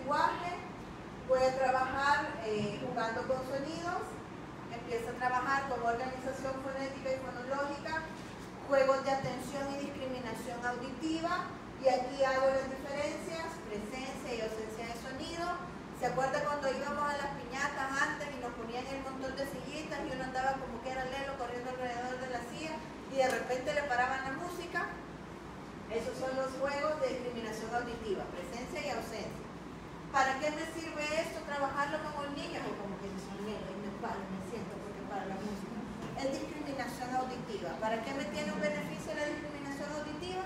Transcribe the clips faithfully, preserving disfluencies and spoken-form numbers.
lenguaje, voy a trabajar eh, jugando con sonidos, empiezo a trabajar con organización fonética y fonológica, juegos de atención y discriminación auditiva, y aquí hago las diferencias, presencia y ausencia de sonido. ¿Se acuerda cuando íbamos a las piñatas antes y nos ponían el montón de sillitas y uno andaba como que era lelo corriendo alrededor de la silla y de repente le paraban la música? Esos son los juegos de discriminación auditiva, presencia y ausencia. ¿Para qué me sirve esto? Trabajarlo con los niños, o como que son niños y me paro, me siento porque para la música. Es discriminación auditiva. ¿Para qué me tiene un beneficio la discriminación auditiva?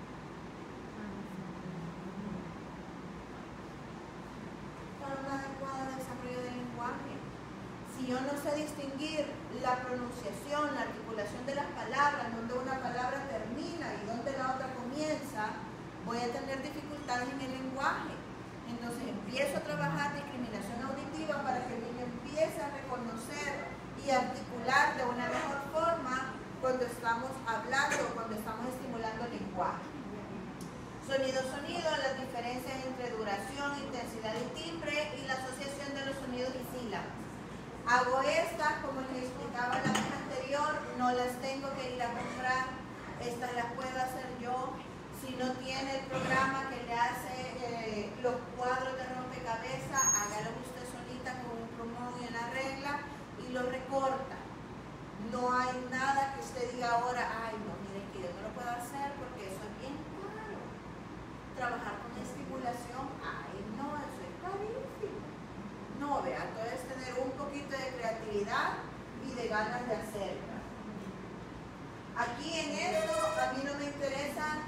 Para un adecuado desarrollo del lenguaje. Si yo no sé distinguir la pronunciación, la articulación de las palabras, donde una palabra termina y donde la otra comienza, voy a tener dificultades en el lenguaje. Entonces empiezo a trabajar discriminación auditiva para que el niño empiece a reconocer y articular de una mejor forma cuando estamos hablando, cuando estamos estimulando el lenguaje. Sonido-sonido, las diferencias entre duración, intensidad y timbre y la asociación de los sonidos y sílabas. Hago estas, como les explicaba la vez anterior, no las tengo que ir a comprar, estas las puedo hacer yo. Si no tiene el programa que le hace eh, los cuadros de rompecabezas, hágalo usted solita con un plumón y una regla y lo recorta. No hay nada que usted diga ahora, ay no, miren que yo no lo puedo hacer porque eso es bien caro. Trabajar con estimulación, ay no, eso es carísimo. No, vea, entonces tener un poquito de creatividad y de ganas de hacerlo. Aquí en esto a mí no me interesa.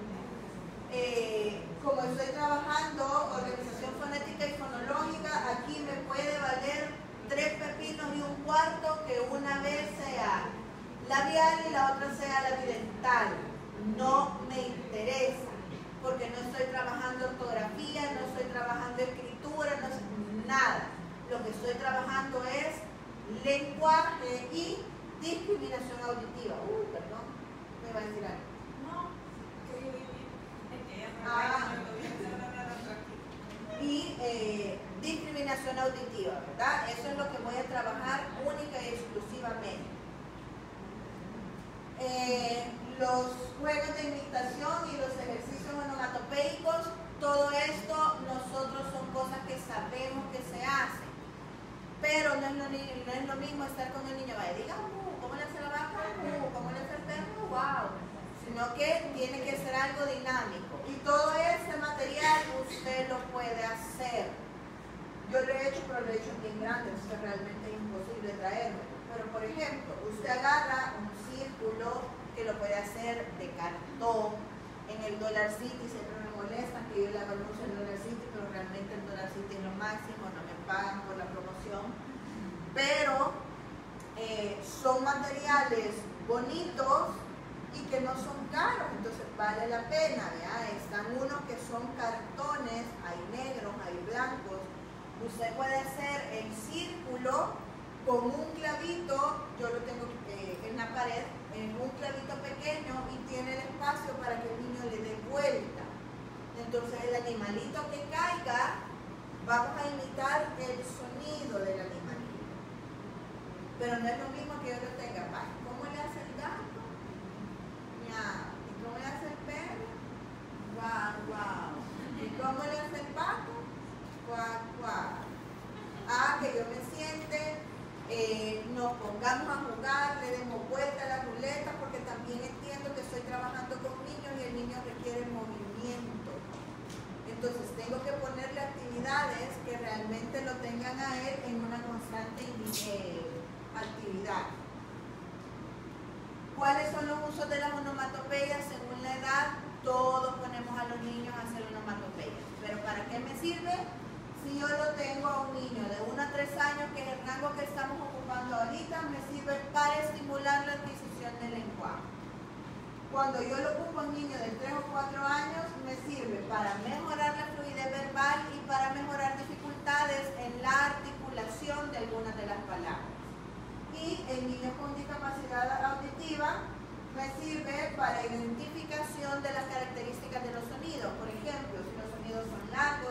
Eh, como estoy trabajando organización fonética y fonológica, aquí me puede valer tres pepinos y un cuarto que una vez sea labial y la otra sea labidental. No me interesa, porque no estoy trabajando ortografía, no estoy trabajando escritura, no estoy, nada. Lo que estoy trabajando es lenguaje y discriminación auditiva. Uy, perdón, me va a decir algo. Ah, y eh, discriminación auditiva, ¿verdad? Eso es lo que voy a trabajar única y exclusivamente. Eh, los juegos de imitación y los ejercicios onomatopeicos, todo esto nosotros son cosas que sabemos que se hacen, pero no es lo, no es lo mismo estar con el niño, vaya, diga, uh, ¿cómo le hace la vaca? Uh, ¿cómo le hace el perro? ¡Wow! Sino que tiene que ser algo dinámico. Y todo ese material usted lo puede hacer. Yo lo he hecho, pero lo he hecho bien grande, esto es realmente imposible traerlo. Pero por ejemplo, usted agarra un círculo que lo puede hacer de cartón. En el Dollar City siempre me molesta que yo le haga mucho el Dollar City, pero realmente el Dollar City es lo máximo, no me pagan por la promoción. Pero eh, son materiales bonitos y que no son caros, entonces vale la pena, ¿ya? Están unos que son cartones, hay negros, hay blancos. Usted puede hacer el círculo con un clavito, yo lo tengo eh, en la pared, en un clavito pequeño y tiene el espacio para que el niño le dé vuelta. Entonces el animalito que caiga, vamos a imitar el sonido del animalito. Pero no es lo mismo que yo lo tenga, ¿cómo le hace el gato? ¿Y cómo le hace el perro? Guau, guau. ¿Y cómo le hace el pato? Guau, guau. Ah, que yo me siente, eh, nos pongamos a jugar, le demos vuelta a la ruleta, porque también entiendo que estoy trabajando con niños y el niño requiere movimiento. Entonces tengo que ponerle actividades que realmente lo tengan a él en una constante eh, actividad. ¿Cuáles son los usos de las onomatopeyas según la edad? Todos ponemos a los niños a hacer onomatopeyas. ¿Pero para qué me sirve? Si yo lo tengo a un niño de uno a tres años, que es el rango que estamos ocupando ahorita, me sirve para estimular la adquisición del lenguaje. Cuando yo lo ocupo a un niño de tres o cuatro años, me sirve para mejorar la fluidez verbal y para mejorar dificultades en la articulación de algunas de las palabras. Y en niños con discapacidad auditiva me sirve para identificación de las características de los sonidos. Por ejemplo, si los sonidos son largos, si son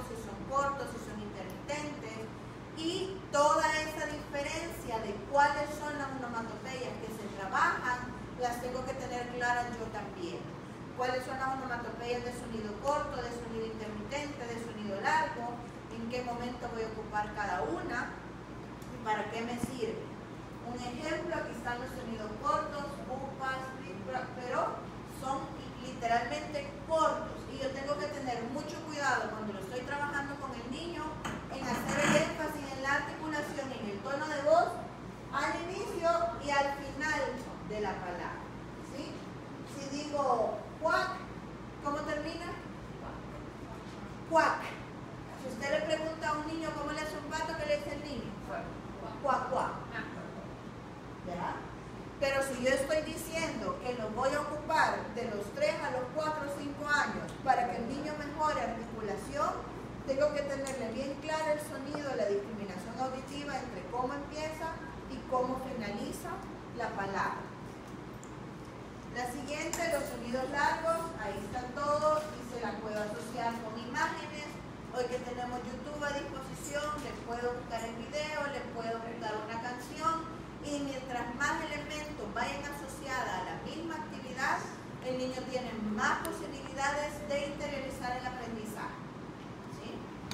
cortos, si son intermitentes, y toda esa diferencia de cuáles son las onomatopeyas que se trabajan, las tengo que tener claras yo también. Cuáles son las onomatopeyas de sonido corto, de sonido intermitente, de sonido largo, en qué momento voy a ocupar cada una y para qué me sirve. Un ejemplo, aquí están los sonidos cortos, upas, pero son literalmente cortos y yo tengo que tener mucho cuidado cuando lo estoy trabajando con el niño en hacer el énfasis en la articulación, en el tono de voz al inicio y al final de la palabra, ¿sí? Si digo cuac, ¿cómo termina? Cuac. Si usted le pregunta a un niño cómo le hace un pato, ¿qué le dice el niño? Cuac, cuac. ¿Ya? Pero si yo estoy diciendo que lo voy a ocupar de los tres a los cuatro o cinco años para que el niño mejore articulación, tengo que tenerle bien claro el sonido, la discriminación auditiva entre cómo empieza y cómo finaliza la palabra. La siguiente, los sonidos largos, ahí están todos y se la puedo asociar con imágenes. Hoy que tenemos YouTube a disposición, les puedo buscar el video, les puedo buscar una canción. Y mientras más elementos vayan asociados a la misma actividad, el niño tiene más posibilidades de interiorizar el aprendizaje. ¿Sí?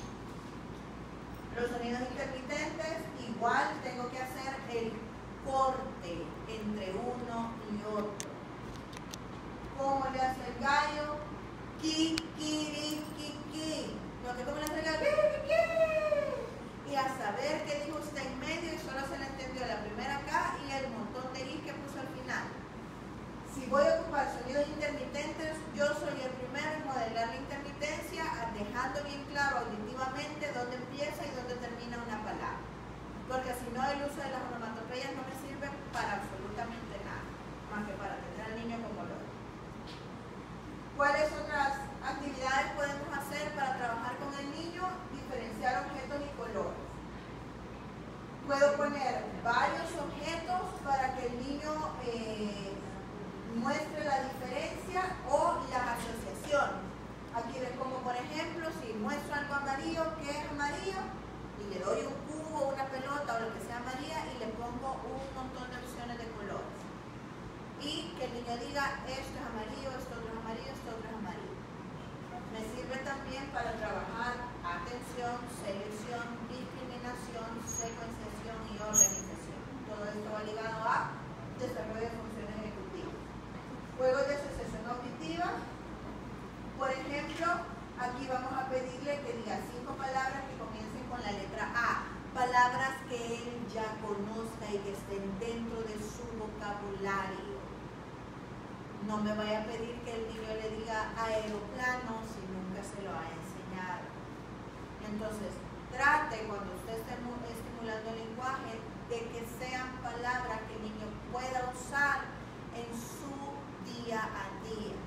Los sonidos intermitentes, igual tengo que hacer el corte entre uno y otro. ¿Cómo le hace el gallo? Ki, ki, ki, ki. ¿No que cómo le hace el gallo? Ki, ki, ki. Y a saber qué dijo usted en medio y solo se le entendió la primera K y el montón de I que puso al final. Si voy a ocupar sonidos intermitentes, yo soy el primero en modelar la intermitencia, dejando bien claro auditivamente dónde empieza y dónde termina una palabra. Porque si no, el uso de las onomatopeyas no me sirve para absolutamente nada, más que para tener al niño como lo. ¿Cuáles otras actividades podemos hacer para trabajar con el niño? Diferenciar objetos y colores. Puedo poner varios objetos para que el niño eh, muestre la diferencia o las asociaciones. Aquí les pongo, por ejemplo, si muestro algo amarillo, ¿qué es amarillo? Y le doy un cubo, una pelota o lo que sea amarilla y le pongo un montón de opciones de colores. Y que el niño diga, esto es amarillo, esto otro es amarillo, esto otro es amarillo. Me sirve también para trabajar atención, selección, discriminación, secuenciación y organización. Todo esto va ligado a desarrollo de funciones ejecutivas. Juegos de asociación auditiva. Por ejemplo, aquí vamos a pedirle que diga cinco palabras que comiencen con la letra A. Palabras que él ya conozca y que estén dentro de su vocabulario. No me vaya a pedir que el niño le diga aeroplano si nunca se lo ha enseñado. Entonces, trate cuando usted esté estimulando el lenguaje de que sean palabras que el niño pueda usar en su día a día.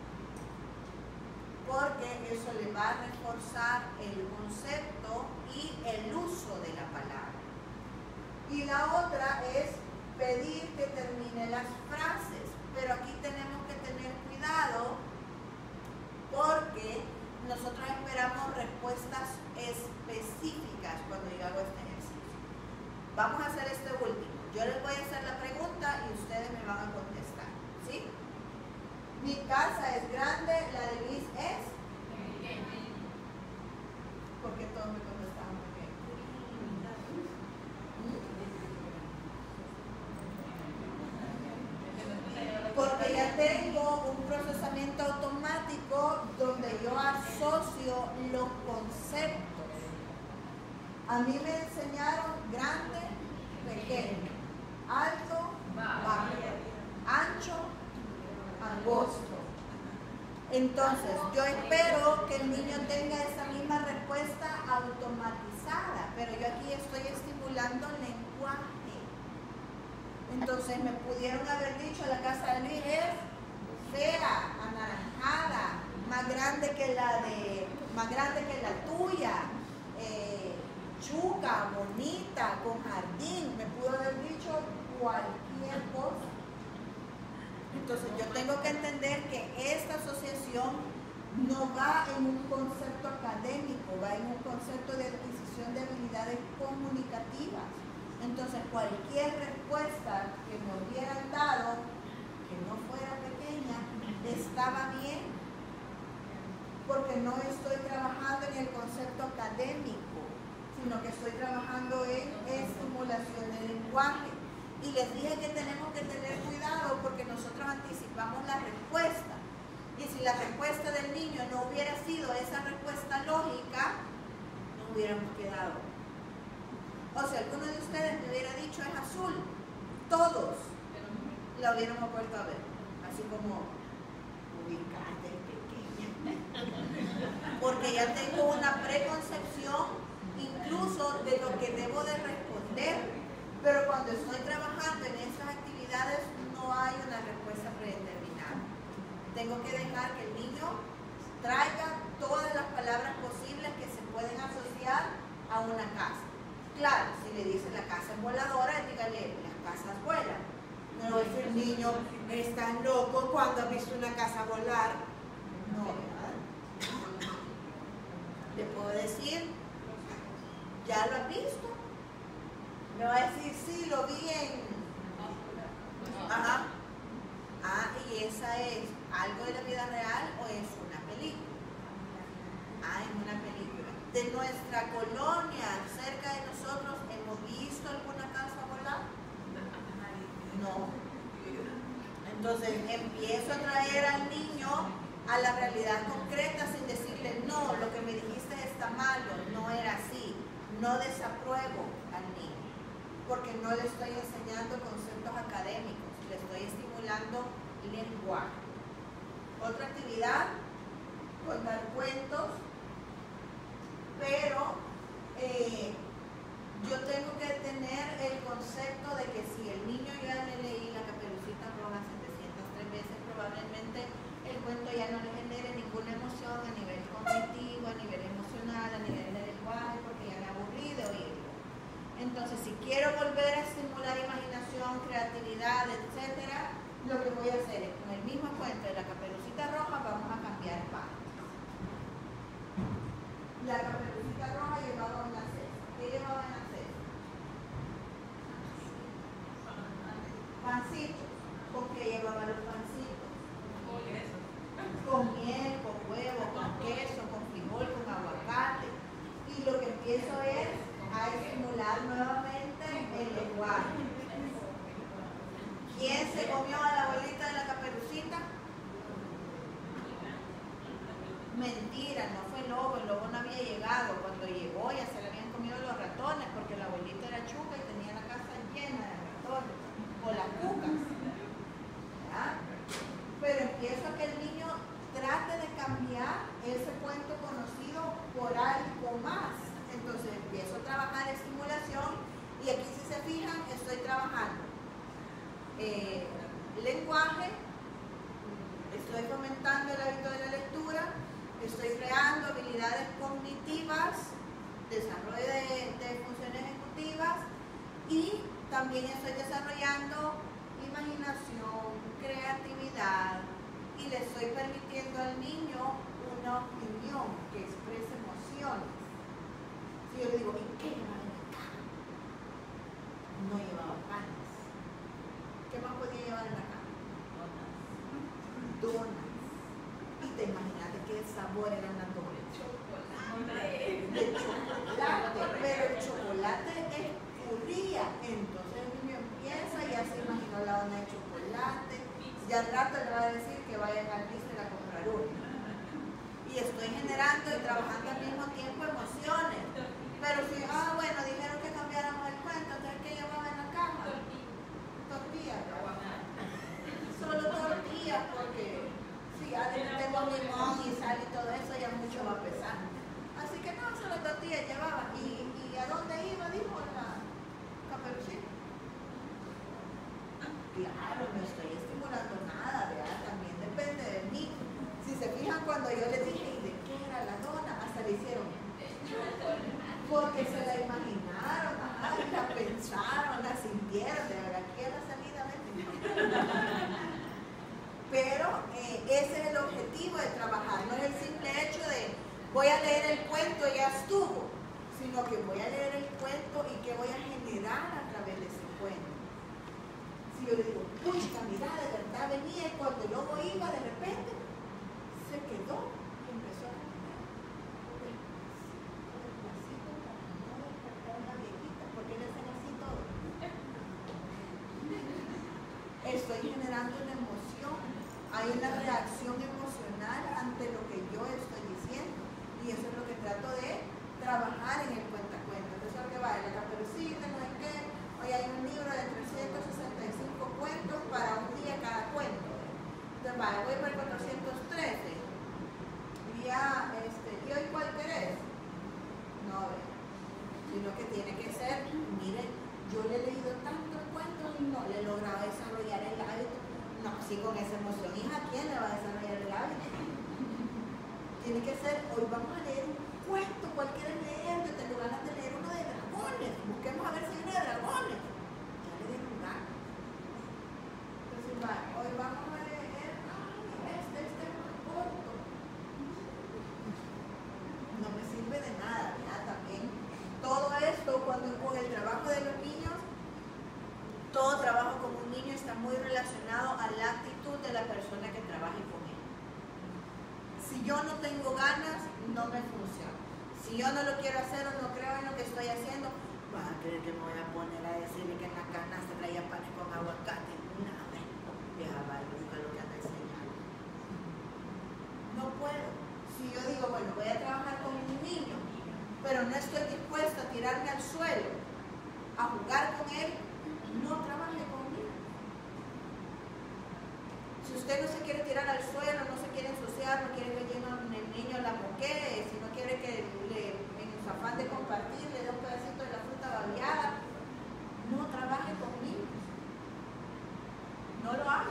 Porque eso le va a reforzar el concepto y el uso de la palabra. Y la otra es pedir que termine las frases. Pero aquí tenemos que tener cuidado porque nosotros esperamos respuestas específicas cuando yo hago este ejercicio. Vamos a hacer este último. Yo les voy a hacer la pregunta y ustedes me van a contestar. ¿Sí? Mi casa es grande, la de Luis es pequeña. ¿Por qué todos me contestaron pequeño? Porque ya tengo un procesamiento automático donde yo asocio los conceptos. A mí me enseñaron grande, pequeño, alto, bajo, ancho, angosto. Entonces, yo espero que el niño tenga esa misma respuesta automatizada, pero yo aquí estoy estimulando el lenguaje. Entonces me pudieron haber dicho la casa de Luis es fea, anaranjada, más grande que la de, más grande que la tuya, eh, chuca, bonita, con jardín. Me pudo haber dicho cualquier cosa. Entonces yo tengo que entender que esta asociación no va en un concepto académico, va en un concepto concepto de adquisición de habilidades comunicativas. Entonces, cualquier respuesta que me hubieran dado, que no fuera pequeña, estaba bien, porque no estoy trabajando en el concepto académico, sino que estoy trabajando en estimulación del lenguaje. Y les dije que tenemos que tener cuidado porque nosotros anticipamos la respuesta. Y si la respuesta del niño no hubiera sido esa respuesta lógica, no hubiéramos quedado. O sea, alguno de ustedes me hubiera dicho es azul, todos la hubiéramos vuelto a ver. Así como, ubicate pequeña. Porque ya tengo una preconcepción incluso de lo que debo de responder. Pero cuando estoy trabajando en esas actividades no hay una respuesta predeterminada. Tengo que dejar que el niño traiga todas las palabras posibles que se pueden asociar a una casa. Claro, si le dicen la casa es voladora, dígale, las casas vuelan. No es el niño, ¿estás loco cuando has visto una casa volar? No, ¿verdad? Le puedo decir, ¿ya lo has visto? Me va a decir, sí, lo vi en... Ajá. Ah, ¿y esa es algo de la vida real o es una película? Ah, es una película. De nuestra colonia, cerca de nosotros, ¿hemos visto alguna casa volar? No. Entonces empiezo a traer al niño a la realidad concreta sin decirle, no, lo que me dijiste está malo, no era así. No desapruebo al niño, porque no le estoy enseñando conceptos académicos, le estoy estimulando lenguaje. Otra actividad, contar cuentos, pero eh, yo tengo que tener el concepto de que si el niño ya le leí La Caperucita Roja setecientas tres veces, probablemente el cuento ya no le genere ninguna emoción a nivel cognitivo, a nivel emocional, a nivel de lenguaje, porque ya me aburrí de oírlo. Entonces, si quiero volver a estimular imaginación, creatividad, etcétera, lo que voy a hacer es con el mismo cuento de La Caperucita Roja, vamos a cambiar parte. La Caperucita Roja llevaba una cesta. ¿Qué llevaba en la cesta? Pancitos. ¿Con qué llevaba los pancitos? Con miel, con huevo, con queso, con frijol, con aguacate. Y lo que empiezo es a estimular nuevamente el lenguaje. ¿Quién se comió a la abuelita de la Caperucita? Mentira, no fue el lobo, el lobo no había llegado. Cuando llegó ya se le habían comido los ratones, porque la abuelita era chuca y tenía la casa llena de ratones, o las cucas. ¿Ya? Pero empiezo a que el niño trate de cambiar ese cuento conocido por algo más. Entonces empiezo a trabajar estimulación y aquí, si se fijan, estoy trabajando eh, lenguaje, estoy fomentando el hábito de la lectura, estoy creando habilidades cognitivas, desarrollo de, de funciones ejecutivas y también estoy desarrollando imaginación, creatividad y le estoy permitiendo al niño una opinión que exprese emociones. Si yo le digo, ¿y qué llevaba en la caja? No llevaba panes. ¿Qué más podía llevar en la caja? Donas. Y te imaginas de qué sabor eran las donas. De chocolate, pero el chocolate escurría. Entonces el niño empieza y ya se imaginó la dona de chocolate. Y al rato le va a decir que vaya al Disney a comprar una. Y estoy generando y trabajando al mismo tiempo emociones. Pero si, ah, bueno, dijeron que cambiáramos el cuento, entonces ¿qué llevaba en la caja? Tortillas. Solo tortillas, porque si ya le tengo limón y sal y todo eso, ya mucho va a pesar. Así que no, solo tortillas llevaba. ¿Y, y a dónde iba? Dijo la Caperucita. Claro, no estoy estimulando nada, ¿verdad? También depende de mí. Si se fijan, cuando yo les dije, ¿y de qué era la dona? Hasta le hicieron. Porque se la imaginaron, ajá, la pensaron, la sintieron, de verdad, aquí a la salida me Pero eh, ese es el objetivo de trabajar, no es el simple hecho de voy a leer el cuento y ya estuvo. sino que voy a leer el cuento y que voy a generar a través de ese cuento. Si yo le digo, pucha, mira, de verdad venía y cuando el lobo iba, de repente se quedó y empezó a caminar despacito, despacito, no despertó a una viejita, porque le hacen así todo. Estoy generando una emoción, hay una reacción emocional ante lo que yo estoy diciendo, y eso es lo que trato de trabajar en el cuentacuentos. Entonces, lo que va, la Caperucita, no es que hoy hay un libro de trescientos sesenta y cinco cuentos para un día cada cuento. Entonces, va, voy por el cuatrocientos trece. Y ya, este, ¿y hoy cuál querés? No, ve, sino que tiene que ser, miren, yo le he leído tantos cuentos y no le he logrado desarrollar el hábito. No, sí, con esa emoción, hija, ¿quién le va a desarrollar el hábito? Tiene que ser, hoy vamos a leer un cuento, ¿cuál quieres leer? Yo tengo ganas de leer uno de dragones, busquemos a ver si hay uno de dragones. Ya le di lugar. Entonces, va, hoy vamos a leer, ay, este, este es más corto. No me sirve de nada, ¿verdad? También todo esto, cuando con el trabajo de los niños, todo trabajo con un niño está muy relacionado a la actitud de la persona que trabaje con él. Si yo no tengo ganas, no me funciona. Si yo no lo quiero hacer o no creo en lo que estoy haciendo, vas a creer que me voy a poner a decirle que en la canasta traía panes con aguacate. Nada, vieja barbuca lo que anda enseñando. No puedo. Si yo digo, bueno, voy a trabajar con un niño, pero no estoy dispuesta a tirarme al suelo, a jugar con él, no trabaje conmigo. Si usted no se quiere tirar al suelo, no se quiere ensuciar, no quiere que el niño, el niño la moquee, si no quiere que le, en su afán de compartir le dé un pedacito de la fruta babeada, no trabaje conmigo. No lo haga.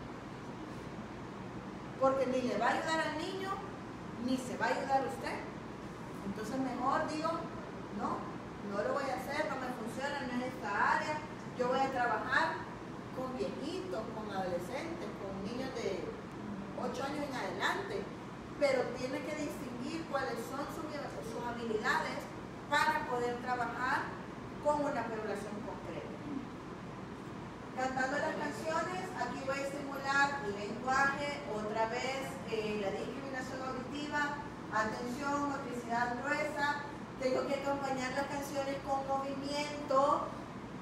Porque ni le va a ayudar al niño, ni se va a ayudar a usted. Entonces mejor digo, no, no lo voy a hacer, no me funciona, no es esta área. Yo voy a trabajar con viejitos, con adolescentes, con niños de ocho años en adelante, pero tiene que distinguir cuáles son sus, sus habilidades para poder trabajar con una población concreta. Cantando las canciones, aquí voy a estimular el lenguaje, otra vez eh, la discriminación auditiva, atención, motricidad gruesa. Tengo que acompañar las canciones con movimiento.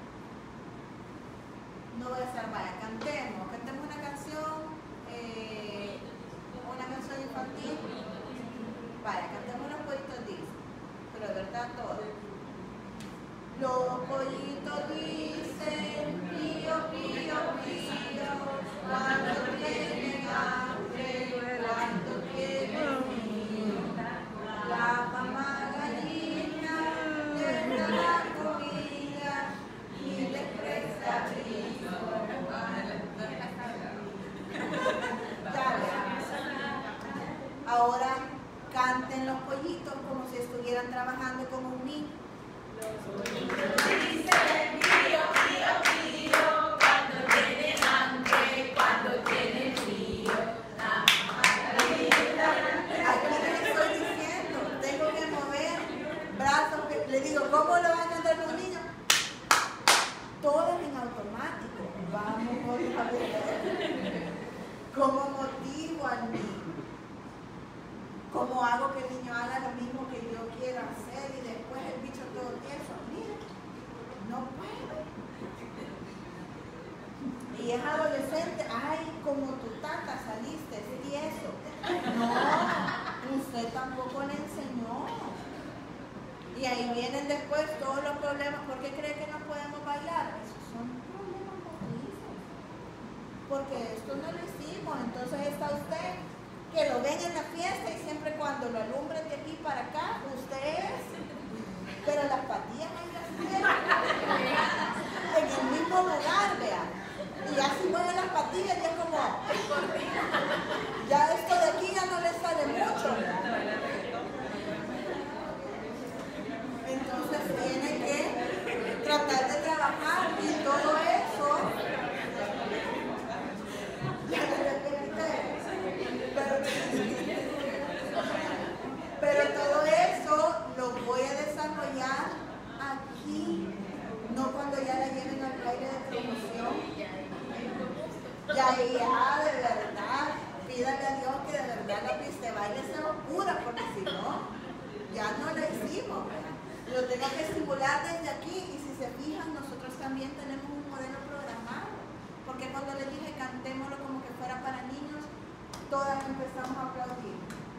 No voy a estar, vaya, cantemos, cantemos una canción, eh, una canción infantil, vaya, cantemos los pollitos dicen, pero de verdad todo. Los pollitos dicen, pío, pío, pío, cuando tienen hambre, cuando tienen frío, la mamá gallina les da la comida y les presta brillo. Ahora canten los pollitos como si estuvieran trabajando con un niño. Los pollitos dicen pío, pío, pío, cuando tienen hambre, cuando tienen frío. Aquí les estoy diciendo, tengo que mover brazos. Le digo, ¿cómo lo van a cantar los niños? Todo en automático. Vamos otra vez. ¿Cómo motivo al niño? ¿Cómo hago que el niño haga lo mismo que yo quiero hacer y después el bicho todo tieso? Mira, no puede. Y es adolescente, ay, como tu tata saliste tieso. No, usted tampoco le enseñó. Y ahí vienen después todos los problemas. ¿Por qué cree que no podemos bailar? Esos son problemas motrices. Porque esto no lo hicimos. Entonces está usted que lo ven en la fiesta y siempre cuando lo alumbren de aquí para acá, usted es, pero las patillas ahí las tiene, en el mismo lugar, vean. Y ya si mueven las patillas ya es como, ya esto de aquí ya no le sale mucho. Entonces tiene que tratar de trabajar y todo eso. Pero todo eso Ay, ya, de verdad. Pídale a Dios que de verdad la pista de baile sea oscura, porque si no, ya no la hicimos. Lo tengo que estimular desde aquí y si se fijan, nosotros también tenemos un modelo programado. Porque cuando les dije cantémoslo como que fuera para niños, todas empezamos a aplaudir.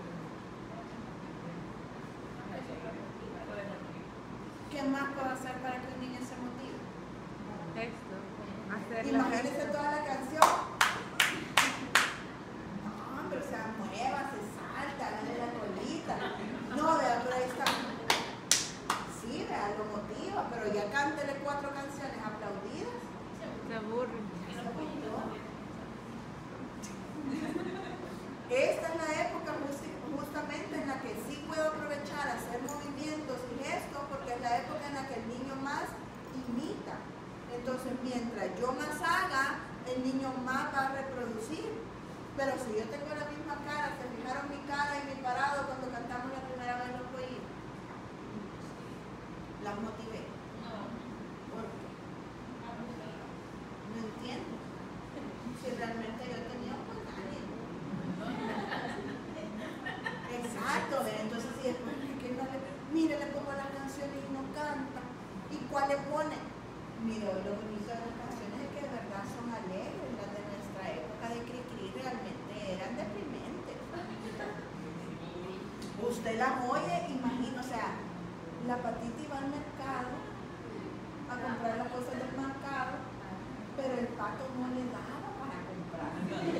¿Qué más puedo hacer para que un niño se motive? Esto, hacer Imagínense la... toda la canción. No, pero se mueva, se salta, dale la colita. No, vea, pero ahí está. Sí, vea, lo motiva, pero ya cántele cuatro canciones aplaudidas. Se aburre. Esta es la época justamente en la que sí puedo aprovechar hacer movimientos y gestos, porque es la época en la que el niño más imita. Entonces, mientras yo más haga, el niño más va a reproducir. Pero si yo tengo la misma cara, se fijaron mi cara y mi parado cuando cantamos la primera vez los pollitos, las motivé. ¿Por qué? No entiendo. Si realmente yo tenía un buen ánimo. Exacto, entonces si después que no le, mire, le pongo las canciones y no canta. ¿Y cuál le pone? Mire, lo bonito de las canciones es que de verdad son alegres, las de nuestra época de Cricri realmente eran deprimentes. Usted las oye, imagino, o sea, la Patita iba al mercado a comprar las cosas del mercado, pero el pato no le daba para comprar.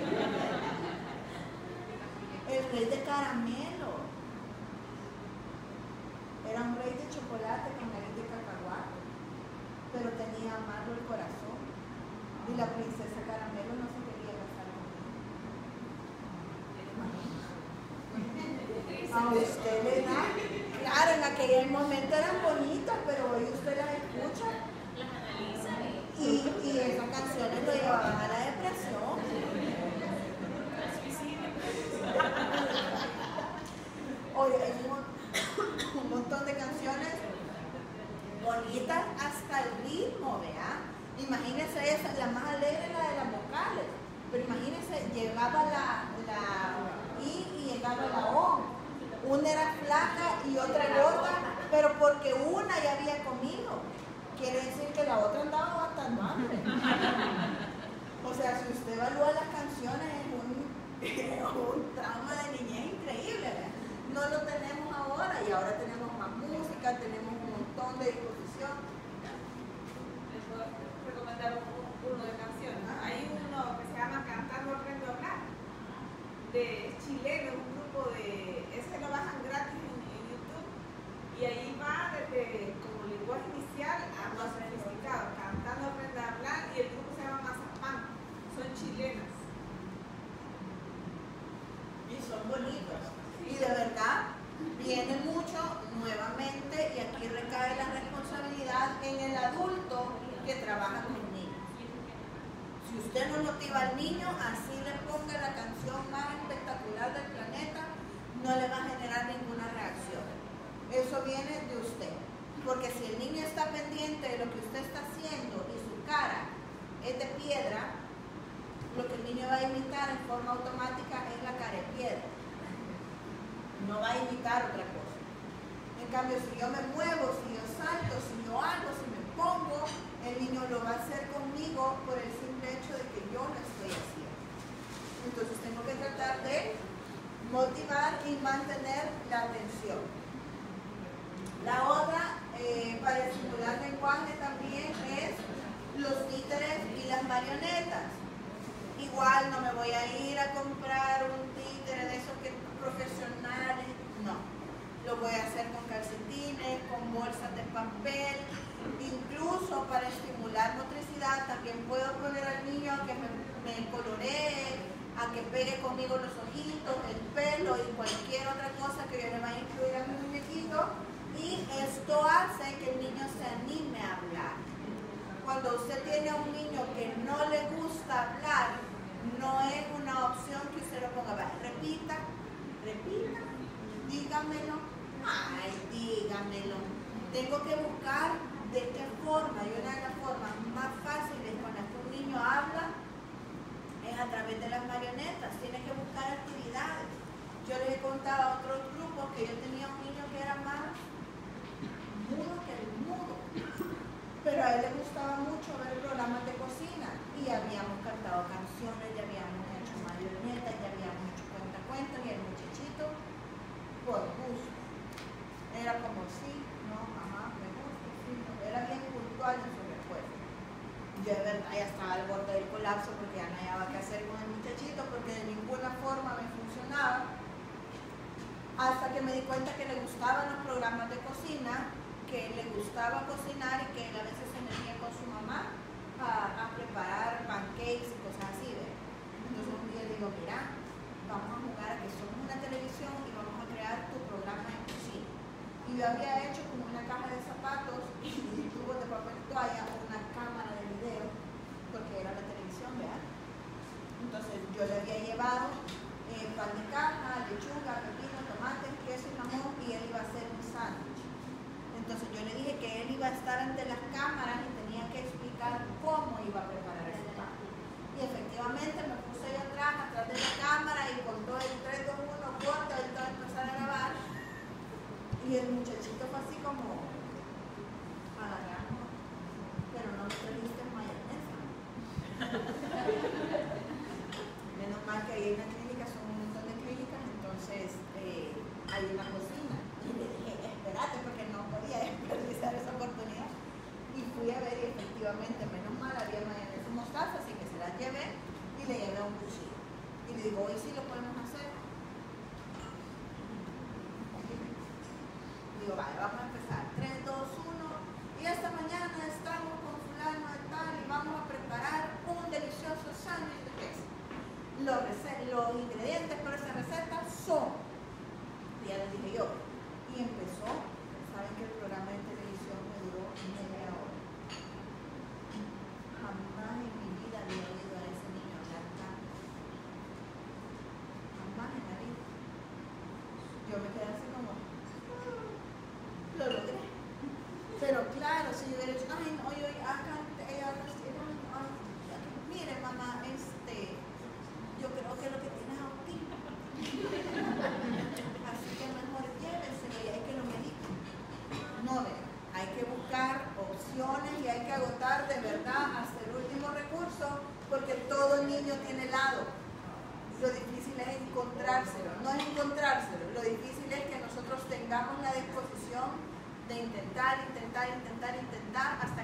El rey de caramelo era un rey de chocolate con nariz de cacahuate, pero tenía amargo el corazón y la princesa Caramelo no se quería casar conmigo. A usted le da, claro, en aquel momento eran bonitas, pero hoy usted las escucha y, y esas canciones lo llevaban a la depresión. Oye, hay un, un montón de canciones bonitas hasta el ritmo, ¿vea? Imagínense esa, la más alegre es la de las vocales, pero imagínense, llegaba la, la I y llegaba la O. Una era flaca y otra gorda, pero porque una ya había comido, quiere decir que la otra andaba bastante hambre. O sea, si usted evalúa las canciones, es un, un trauma de niñez increíble, ¿verdad? No lo tenemos ahora y ahora tenemos más música, tenemos un montón de disposición. Les puedo recomendar uno de canciones. Hay uno que se llama Cantando Aprendo a Hablar, de chileno, un grupo de, ese lo bajan gratis en, en YouTube y ahí va desde como lenguaje inicial a más sofisticado, Cantando Aprendo a Hablar, y el grupo se llama Mazapán, son chilenas. Y son bonitos. Y de verdad, viene mucho nuevamente, y aquí recae la responsabilidad en el adulto que trabaja con niños. Si usted no motiva al niño, así le ponga la canción más espectacular del planeta, no le va a generar ninguna reacción. Eso viene de usted. Porque si el niño está pendiente de lo que usted está haciendo y su cara es de piedra, lo que el niño va a imitar en forma automática es la cara de piedra. No va a imitar otra cosa. En cambio, si yo me muevo, si yo salto, si yo hago, si me pongo, el niño lo va a hacer conmigo por el simple hecho de que yo lo estoy haciendo. Entonces tengo que tratar de motivar y mantener la atención. La otra, eh, para estimular lenguaje también, es los títeres y las marionetas. Igual no me voy a ir a comprar un títere de esos que profesionales, no. Lo voy a hacer con calcetines, con bolsas de papel, incluso para estimular motricidad también puedo poner al niño a que me, me coloree, a que pegue conmigo los ojitos, el pelo y cualquier otra cosa que yo le vaya a incluir a mi muñequito, y esto hace que el niño se anime a hablar. Cuando usted tiene a un niño que no le gusta hablar, no es una opción que usted lo ponga, va, repita, repita, dígamelo, ay, dígamelo. Tengo que buscar de qué forma, y una de las formas más fáciles con las que un niño habla es a través de las marionetas, tienes que buscar actividades. Yo les he contado a otros grupos que yo tenía un niño que era más mudo que el mudo, pero a él le gustaba mucho ver programas de cocina y habíamos cantado canciones, ya habíamos hecho marionetas, ya habíamos hecho cuentacuentos y el muchachito, por gusto, era como sí, no, mamá, me gusta, sí, no, era bien puntual en su respuesta. Yo de verdad ya estaba al borde del colapso porque ya no había qué hacer con el muchachito porque de ninguna forma me funcionaba, hasta que me di cuenta que le gustaban los programas de cocina, que le gustaba cocinar y que él a veces se metía con su mamá a, a preparar pancakes y cosas así, ¿ve? Entonces un día le digo, mira, vamos a jugar a que somos una televisión y vamos a crear tu programa de cocina. Y yo había hecho como una caja de zapatos y tubos de papel toalla, una cámara de video, porque era la televisión, ¿verdad? Entonces yo le había llevado eh, pan de caja, lechuga, pepino, tomate, queso y jamón y él iba a hacer un sándwich. Entonces yo le dije que él iba a estar ante las cámaras y tenía que explicar cómo iba a preparar ese pan. Y efectivamente me puse yo atrás, atrás de la cámara y con todo el tres, dos, uno, corta y todo empezar a grabar. Y el muchachito fue así como, agarramos, pero no me trajiste mayonesa. Menos mal que ahí en la clínica son un montón de clínicas, entonces eh, hay una cocina. Y le dije, espérate, porque no podía desperdiciar esa oportunidad. Y fui a ver y efectivamente, menos mal, había mayonesa y mostaza, así que se las llevé y le llevé un cuchillo. Y le digo, hoy sí lo podemos hacer. Digo, vale, vamos a empezar. tres, dos, uno. Y esta mañana estamos con fulano de tal y vamos a preparar un delicioso sándwich de queso. Los, los ingredientes para esa receta son, ya les dije yo, y empezó, saben que el programa de televisión me duró media hora. Jamás en mi vida había oído a ese niño hablar tanto. Jamás en la vida. Yo me quedé así como, lo logré. Pero claro, si yo hubiera dicho, ay, no, yo acá, mire mamá, este, yo creo que lo que tiene es autismo. Así que mejor llévenselo y hay que lo mediquen. No, vean, hay que buscar opciones y hay que agotar de verdad hasta el último recurso porque todo niño tiene helado. Lo difícil es encontrárselo, no es encontrárselo, lo difícil es que nosotros tengamos la disposición de intentar, intentar, intentar, intentar hasta